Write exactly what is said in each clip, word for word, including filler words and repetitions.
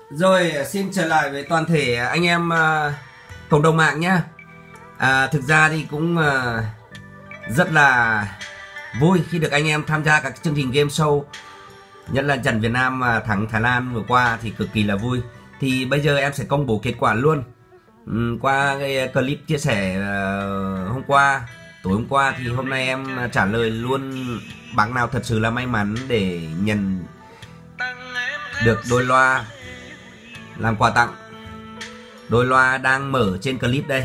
Rồi, xin trở lại với toàn thể anh em uh, cộng đồng mạng nhé. À, thực ra thì cũng uh, rất là vui khi được anh em tham gia các chương trình game show, nhất là trận Việt Nam uh, thắng Thái Lan vừa qua thì cực kỳ là vui. Thì bây giờ em sẽ công bố kết quả luôn. uhm, Qua cái clip chia sẻ uh, hôm qua, tối hôm qua thì hôm nay em trả lời luôn bác nào thật sự là may mắn để nhận được đôi loa làm quà tặng. Đôi loa đang mở trên clip đây.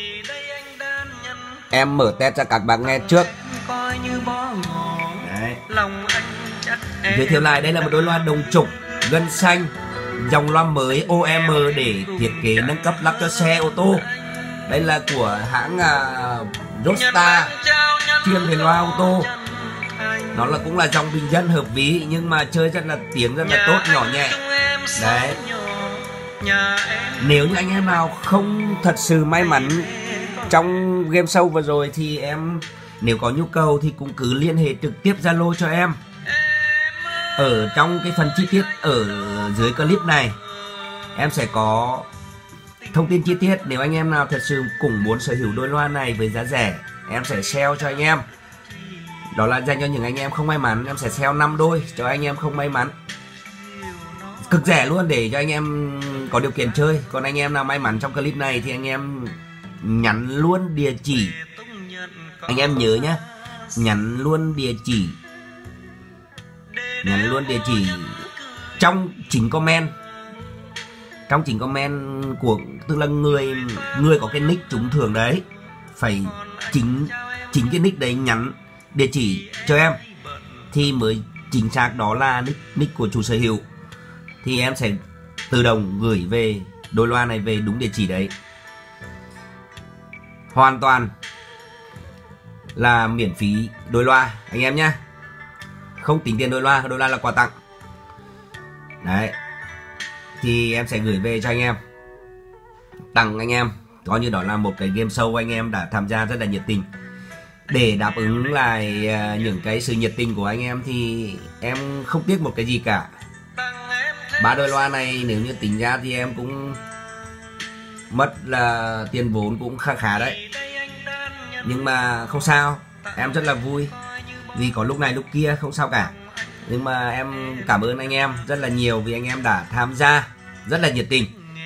Em mở test cho các bạn nghe trước. Đấy. Giới thiệu lại, đây là một đôi loa đồng trục gân xanh, dòng loa mới o em để thiết kế nâng cấp lắp cho xe ô tô. Đây là của hãng uh, Rockstar, chuyên về loa ô tô. Nó là cũng là dòng bình dân hợp ví, nhưng mà chơi rất là tiếng rất là tốt, nhỏ nhẹ. Đấy. Nếu như anh em nào không thật sự may mắn trong game show vừa rồi thì em nếu có nhu cầu thì cũng cứ liên hệ trực tiếp Zalo cho em. Ở trong cái phần chi tiết ở dưới clip này em sẽ có thông tin chi tiết. Nếu anh em nào thật sự cũng muốn sở hữu đôi loa này với giá rẻ, em sẽ sale cho anh em. Đó là dành cho những anh em không may mắn, em sẽ sale năm đôi cho anh em không may mắn, cực rẻ luôn để cho anh em có điều kiện chơi. Còn anh em nào may mắn trong clip này thì anh em nhắn luôn địa chỉ. Anh em nhớ nhé, nhắn luôn địa chỉ, nhắn luôn địa chỉ trong chính comment, trong chính comment của, tức là người người có cái nick trúng thưởng đấy phải chính chính cái nick đấy nhắn địa chỉ cho em thì mới chính xác đó là nick nick của chủ sở hữu, thì em sẽ tự động gửi về đôi loa này về đúng địa chỉ đấy. Hoàn toàn là miễn phí đôi loa anh em nhé, không tính tiền đôi loa, đôi loa là quà tặng. Đấy, thì em sẽ gửi về cho anh em, tặng anh em, coi như đó là một cái game show anh em đã tham gia rất là nhiệt tình. Để đáp ứng lại những cái sự nhiệt tình của anh em thì em không tiếc một cái gì cả. Ba đôi loa này nếu như tính ra thì em cũng mất là tiền vốn cũng khá khá đấy, nhưng mà không sao, em rất là vui vì có lúc này lúc kia không sao cả. Nhưng mà em cảm ơn anh em rất là nhiều vì anh em đã tham gia rất là nhiệt tình.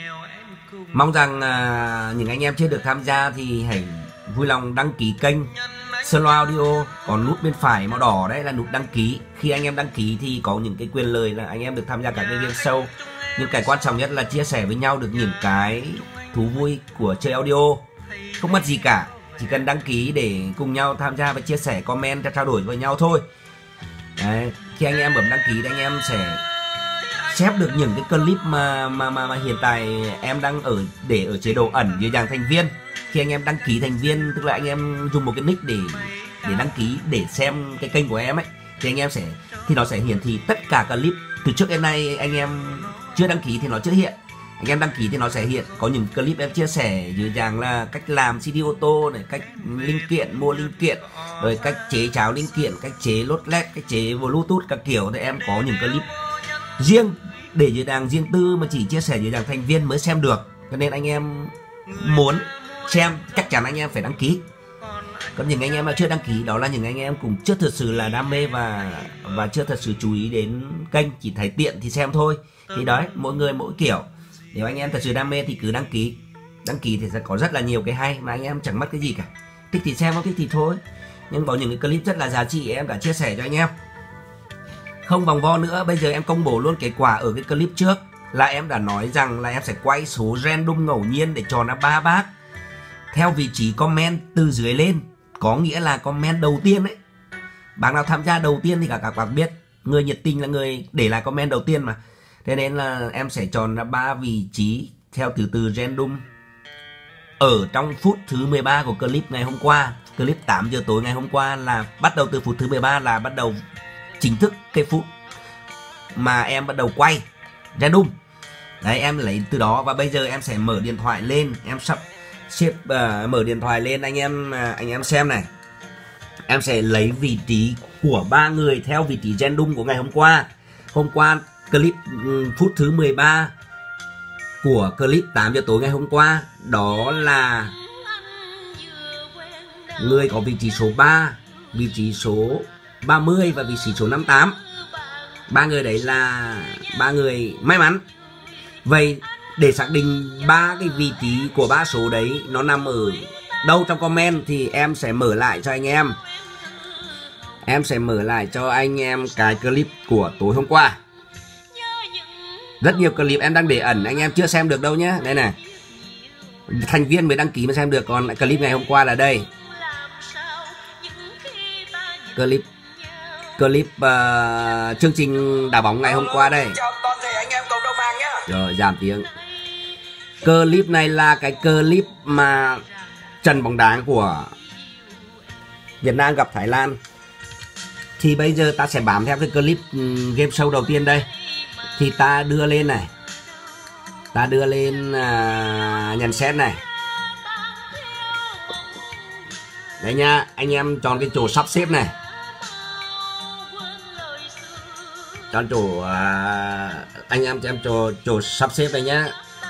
Mong rằng uh, những anh em chưa được tham gia thì hãy vui lòng đăng ký kênh Solo Audio, còn nút bên phải màu đỏ đấy là nút đăng ký. Khi anh em đăng ký thì có những cái quyền lợi là anh em được tham gia các cái game show, nhưng cái quan trọng nhất là chia sẻ với nhau được những cái thú vui của chơi audio, không mất gì cả, chỉ cần đăng ký để cùng nhau tham gia và chia sẻ, comment, trao đổi với nhau thôi. Đấy. Khi anh em bấm đăng ký thì anh em sẽ xếp được những cái clip mà mà mà, mà hiện tại em đang ở để ở chế độ ẩn dưới dạng thành viên. Khi anh em đăng ký thành viên, tức là anh em dùng một cái nick để để đăng ký để xem cái kênh của em ấy, thì anh em sẽ thì nó sẽ hiển thị tất cả clip từ trước đến nay. Anh em chưa đăng ký thì nó chưa hiện, anh em đăng ký thì nó sẽ hiện. Có những clip em chia sẻ dưới dạng là cách làm xê đê ô tô này, cách linh kiện, mua linh kiện, rồi cách chế cháo linh kiện, cách chế lốt led, cách chế bluetooth các kiểu, thì em có những clip riêng để dưới dạng riêng tư mà chỉ chia sẻ dưới dạng thành viên mới xem được. Cho nên anh em muốn xem chắc chắn anh em phải đăng ký. Còn những anh em mà chưa đăng ký, đó là những anh em cũng chưa thật sự là đam mê và và chưa thật sự chú ý đến kênh, chỉ thấy tiện thì xem thôi. Thì đấy, mỗi người mỗi kiểu. Nếu anh em thật sự đam mê thì cứ đăng ký. Đăng ký thì sẽ có rất là nhiều cái hay mà anh em chẳng mất cái gì cả. Thích thì xem, không thích thì thôi. Nhưng có những cái clip rất là giá trị em đã chia sẻ cho anh em. Không vòng vo nữa, bây giờ em công bố luôn kết quả. Ở cái clip trước là em đã nói rằng là em sẽ quay số random ngẫu nhiên để chọn ra ba bác theo vị trí comment từ dưới lên, có nghĩa là comment đầu tiên ấy. Bác nào tham gia đầu tiên thì cả các bạn biết, người nhiệt tình là người để lại comment đầu tiên mà. Thế nên là em sẽ chọn ra ba vị trí theo thứ tự random ở trong phút thứ mười ba của clip ngày hôm qua. Clip tám giờ tối ngày hôm qua là bắt đầu từ phút thứ mười ba là bắt đầu chính thức cái phút mà em bắt đầu quay random. Đấy, em lấy từ đó và bây giờ em sẽ mở điện thoại lên, em sắp xếp uh, mở điện thoại lên anh em uh, anh em xem này. Em sẽ lấy vị trí của ba người theo vị trí random của ngày hôm qua. Hôm qua clip um, phút thứ mười ba của clip tám giờ tối ngày hôm qua, đó là người có vị trí số ba, vị trí số ba mươi và vị trí số năm mươi tám. Ba người đấy là ba người may mắn. Vậy để xác định ba cái vị trí của ba số đấy nó nằm ở đâu trong comment thì em sẽ mở lại cho anh em. Em sẽ mở lại cho anh em cái clip của tối hôm qua. Rất nhiều clip em đang để ẩn, anh em chưa xem được đâu nhé. Đây này, thành viên mới đăng ký mới xem được. Còn clip ngày hôm qua là đây. Clip Clip uh, chương trình đá bóng ngày hôm qua đây. Rồi giảm tiếng. Clip này là cái clip mà trận bóng đá của Việt Nam gặp Thái Lan. Thì bây giờ ta sẽ bám theo cái clip game show đầu tiên đây. Thì ta đưa lên này, ta đưa lên uh, nhận xét này. Đấy nha, anh em chọn cái chỗ sắp xếp này, chọn chỗ uh, anh em cho em chỗ, chỗ sắp xếp này nhá.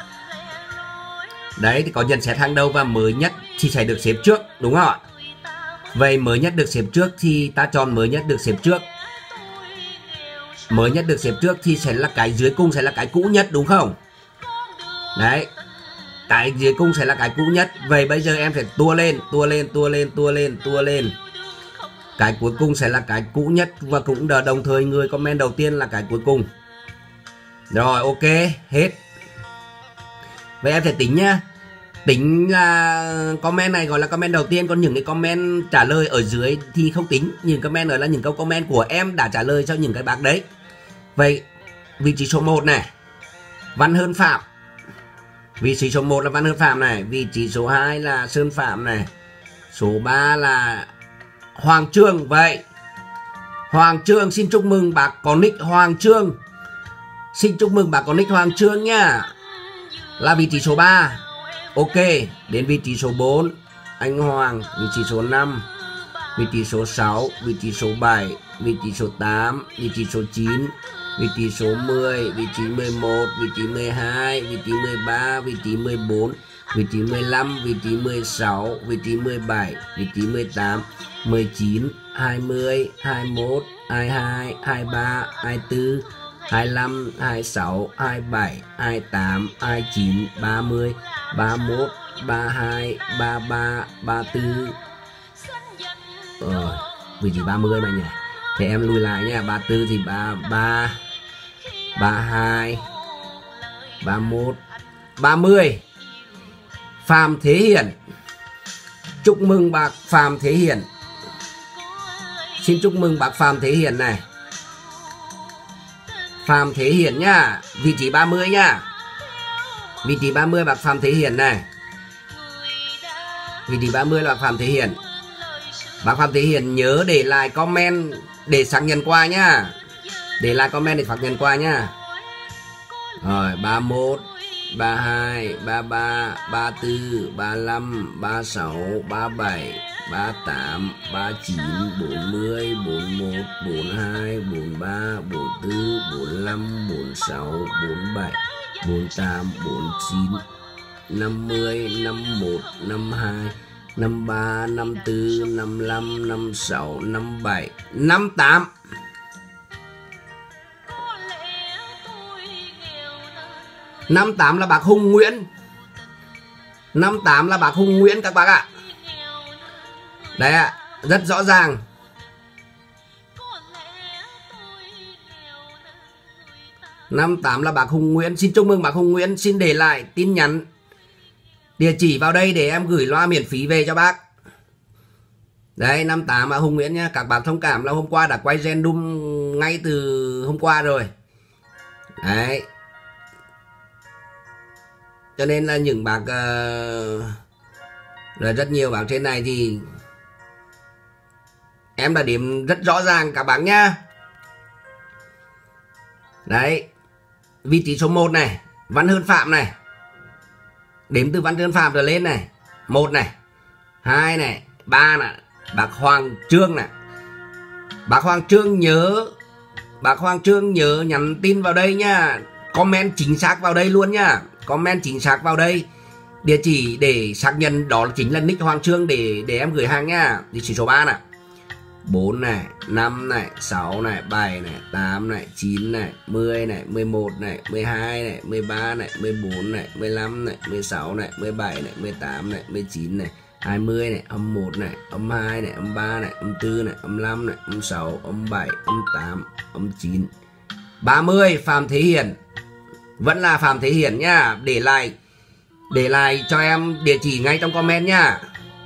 Đấy thì có nhận xét hàng đầu và mới nhất thì sẽ được xếp trước, đúng không ạ? Vậy mới nhất được xếp trước thì ta chọn mới nhất được xếp trước. Mới nhất được xếp trước thì sẽ là cái dưới cùng sẽ là cái cũ nhất, đúng không? Đấy, cái dưới cùng sẽ là cái cũ nhất. Vậy bây giờ em phải tua lên, tua lên, tua lên, tua lên, tua lên. Cái cuối cùng sẽ là cái cũ nhất và cũng đồng thời người comment đầu tiên là cái cuối cùng. Rồi ok, hết. Vậy em sẽ tính nhá. Tính là comment này gọi là comment đầu tiên, còn những cái comment trả lời ở dưới thì không tính. Những comment đó là những câu comment của em đã trả lời cho những cái bác đấy. Vậy vị trí số một này, Văn Hơn Phạm. Vị trí số một là Văn Hơn Phạm này, vị trí số hai là Sơn Phạm này, số ba là Hoàng Trương. Vậy Hoàng Trương, xin chúc mừng bác có nick Hoàng Trương. Xin chúc mừng bác có nick Hoàng Trương nhá. Là vị trí số ba. Ok, đến vị trí số bốn anh Hoàng, vị trí số năm, vị trí số sáu, vị trí số bảy, vị trí số tám, vị trí số chín, vị trí số mười, vị trí mười một, vị trí mười hai, vị trí mười ba, vị trí mười bốn, vị trí mười lăm, vị trí mười sáu, vị trí mười bảy, vị trí mười tám, mười chín, hai mươi, hai mươi mốt, hai mươi hai, hai mươi ba, hai mươi tư, hai mươi lăm, hai mươi sáu, hai mươi bảy, hai mươi tám, hai mươi chín, ba mươi, ba mươi mốt, ba mươi hai, ba mươi ba, ba mươi tư. Ờ, vị trí ba mươi mà nhỉ. Thì em lùi lại nha, ba mươi tư thì ba mươi ba, ba mươi hai, ba mươi mốt, ba mươi. Phạm Thế Hiển. Chúc mừng bác Phạm Thế Hiển. Xin chúc mừng bác Phạm Thế Hiển này. Phạm Thế Hiển nhá, vị trí ba mươi nhá. Vị trí ba mươi bác Phạm Thế Hiển này. Vị trí ba mươi là bác Phạm Thế Hiển. Bác Phạm Thế Hiển nhớ để lại comment để xác nhận qua nhá. Để lại comment để xác nhận qua nhá. Rồi ba mươi mốt, ba mươi hai, ba mươi ba, ba mươi tư, ba mươi lăm, ba mươi sáu, ba mươi bảy, ba mươi tám, ba mươi chín, bốn mươi, bốn mươi mốt, bốn mươi hai, bốn mươi ba, bốn mươi tư, bốn mươi lăm, bốn mươi sáu, bốn mươi bảy, bốn mươi tám, bốn mươi chín, năm mươi, năm mươi mốt, năm mươi hai, năm mươi ba, năm mươi tư, năm mươi lăm, năm mươi sáu, năm mươi bảy, năm mươi tám. năm mươi tám là bác Hùng Nguyễn. năm mươi tám là bác Hùng Nguyễn các bác ạ. Đấy ạ, rất rõ ràng. năm mươi tám là bác Hùng Nguyễn. Xin chúc mừng bác Hùng Nguyễn. Xin để lại tin nhắn, địa chỉ vào đây để em gửi loa miễn phí về cho bác. Đấy, năm mươi tám bác Hùng Nguyễn nhá. Các bác thông cảm là hôm qua đã quay random ngay từ hôm qua rồi. Đấy, cho nên là những bác uh, rồi rất nhiều bác trên này thì em đã điểm rất rõ ràng các bác nhá. Đấy, vị trí số một này, Văn Hơn Phạm này. Đếm từ Văn Hơn Phạm trở lên này. Một này, hai này, ba này, bác Hoàng Trương này. Bác Hoàng Trương nhớ, bác Hoàng Trương nhớ nhắn tin vào đây nhá. Comment chính xác vào đây luôn nhá. comment chính xác vào đây, địa chỉ để xác nhận đó chính là nick Hoàng Trương để để em gửi hàng nha. Địa chỉ số ba này, bốn này, năm này, sáu này, bảy này, tám này, chín này, mười này, mười một này, mười hai này, mười ba này, mười bốn này, mười lăm này, mười sáu này, mười bảy này, mười tám này, mười chín này, hai mươi này, âm một này, âm hai này, âm ba này, âm tư này, âm năm này, âm sáu, âm bảy, âm tám, âm chín, ba mươi. Phạm Thế Hiển, vẫn là Phạm Thế Hiển nhá. Để lại để lại cho em địa chỉ ngay trong comment nhá.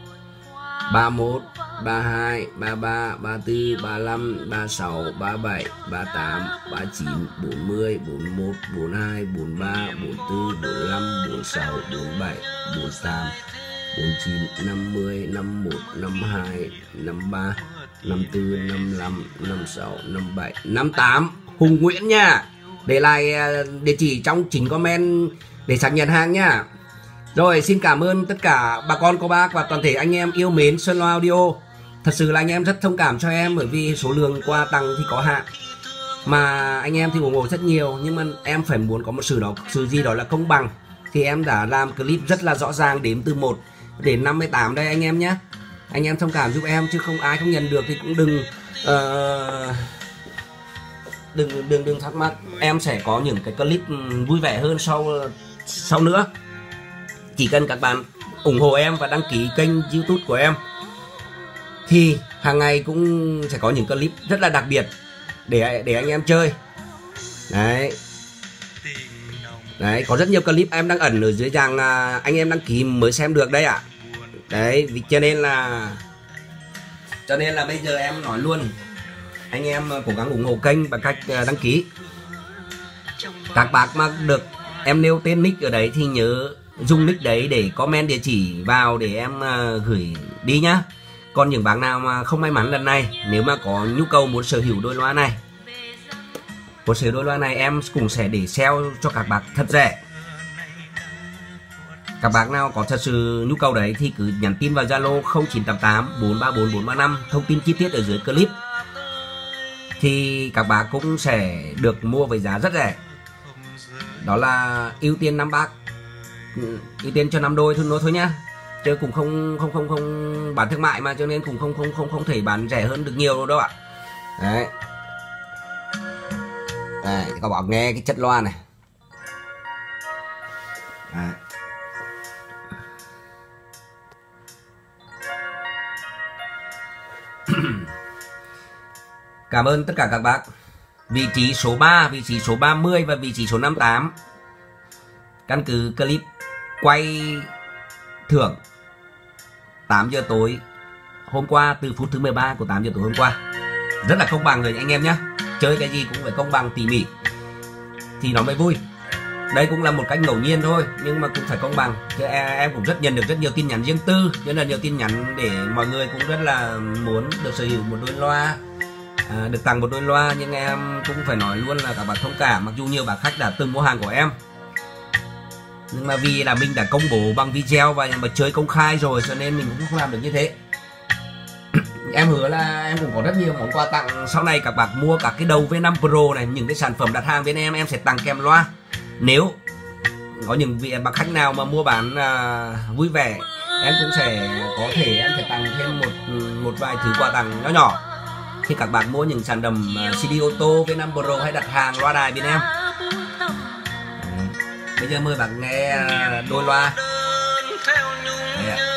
ba mốt, ba hai, ba ba, ba tư, ba lăm, ba sáu, ba bảy, ba tám, ba chín, bốn mươi, bốn mốt, bốn hai, bốn ba, bốn tư, bốn lăm, bốn sáu, bốn bảy, bốn tám, bốn chín, năm mươi, năm mốt, năm hai, năm ba, năm tư, năm lăm, năm sáu, năm bảy, năm tám. Hùng Nguyễn nha. Để lại địa chỉ trong chính comment để xác nhận hàng nha. Rồi, xin cảm ơn tất cả bà con cô bác và toàn thể anh em yêu mến Sơn Loa Audio. Thật sự là anh em rất thông cảm cho em, bởi vì số lượng quà tặng thì có hạn, mà anh em thì ủng hộ rất nhiều, nhưng mà em phải muốn có một sự đó sự gì đó là công bằng, thì em đã làm clip rất là rõ ràng đếm từ một đến năm mươi tám đây anh em nhé. Anh em thông cảm giúp em, chứ không ai không nhận được thì cũng đừng uh, đừng đừng đừng thắc mắc. Em sẽ có những cái clip vui vẻ hơn sau sau nữa. Chỉ cần các bạn ủng hộ em và đăng ký kênh YouTube của em thì hàng ngày cũng sẽ có những clip rất là đặc biệt để để anh em chơi. Đấy. Đấy, có rất nhiều clip em đang ẩn ở dưới dạng anh em đăng ký mới xem được đây ạ. À. Đấy, vì cho nên là cho nên là bây giờ em nói luôn, anh em cố gắng ủng hộ kênh bằng cách đăng ký. Các bác mà được em nêu tên nick ở đấy thì nhớ dùng nick đấy để comment địa chỉ vào để em uh, gửi đi nhá. Còn những bác nào mà không may mắn lần này, nếu mà có nhu cầu muốn sở hữu đôi loa này, một sở hữu đôi loa này em cũng sẽ để sale cho các bác thật rẻ. Các bác nào có thật sự nhu cầu đấy thì cứ nhắn tin vào Zalo không chín tám tám bốn ba bốn bốn ba năm, thông tin chi tiết ở dưới clip, thì các bác cũng sẽ được mua với giá rất rẻ. Đó là ưu tiên năm bác, ưu tiên cho năm đôi thôi thôi nhá, chứ cũng không không không không bán thương mại mà, cho nên cũng không không không không thể bán rẻ hơn được nhiều đâu ạ. Đấy. Đây, các bạn nghe cái chất loa này. Đấy. Cảm ơn tất cả các bác. Vị trí số ba, vị trí số ba mươi và vị trí số năm mươi tám. Căn cứ clip quay thưởng tám giờ tối hôm qua, từ phút thứ mười ba của tám giờ tối hôm qua. Rất là công bằng rồi anh em nhé. Chơi cái gì cũng phải công bằng tỉ mỉ thì nó mới vui. Đây cũng là một cách ngẫu nhiên thôi, nhưng mà cũng phải công bằng. Chứ em cũng rất nhận được rất nhiều tin nhắn riêng tư, rất là nhiều tin nhắn để mọi người cũng rất là muốn được sở hữu một đôi loa, à, được tặng một đôi loa. Nhưng em cũng phải nói luôn là các bạn thông cảm, mặc dù nhiều bác khách đã từng mua hàng của em, nhưng mà vì là mình đã công bố bằng video và mà chơi công khai rồi, cho nên mình cũng không làm được như thế. Em hứa là em cũng có rất nhiều món quà tặng. Sau này các bạn mua các cái đầu V năm Pro này, những cái sản phẩm đặt hàng bên em, em sẽ tặng kèm loa. Nếu có những vị bác khách nào mà mua bán à, vui vẻ, em cũng sẽ có thể em sẽ tặng thêm một một vài thứ quà tặng nhỏ nhỏ khi các bạn mua những sản phẩm uh, xê đê ô tô V năm Pro hay đặt hàng loa đài bên em. Bây giờ mời bạn nghe đôi loa. Đây ạ.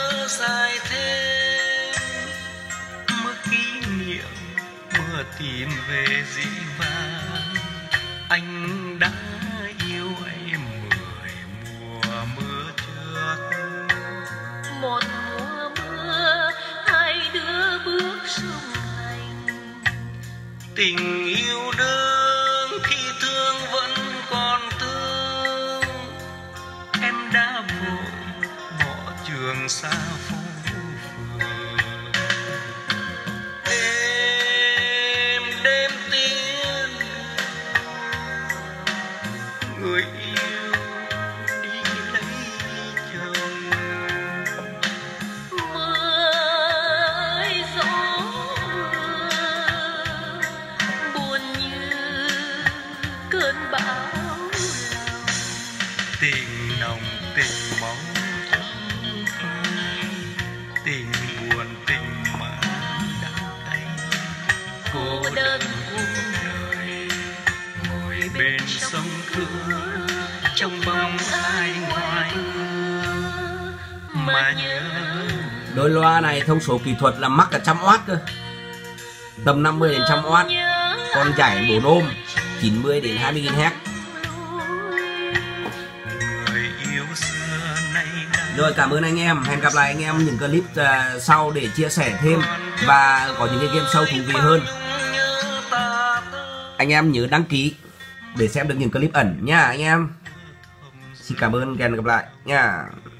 Mưa kỷ niệm, mưa tìm về dĩ vãng. Anh đã yêu em mười mùa mưa trước. Một mùa mưa, hai đứa bước sông hành. Tình yêu đương khi thương vẫn còn thương. Em đã vội bỏ trường xa phố phường. Đêm đêm tiến người yêu đi lấy chồng. Mưa ơi gió buồn như cơn bão lòng. tình nồng tình máu, tình buồn tình mà đắng cay, cô đơn cuộc đời ngồi bên sông cửa trong bóng ai ngoài mà nhớ. Đôi loa này thông số kỹ thuật là mắc cả trăm oát cơ, tầm năm mươi đến trăm oát, còn giải bốn ôm chín mươi đến hai mươi nghìn héc. Rồi, cảm ơn anh em, hẹn gặp lại anh em những clip uh, sau để chia sẻ thêm và có những cái game sâu thú vị hơn. Anh em nhớ đăng ký để xem được những clip ẩn nha anh em. Xin cảm ơn, hẹn gặp lại nha.